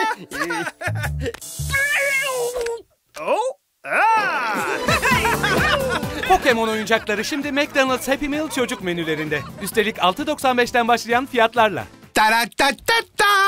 Pokemon oyuncakları şimdi McDonald's Happy Meal çocuk menülerinde. Üstelik $6.95'ten başlayan fiyatlarla. Taratatata.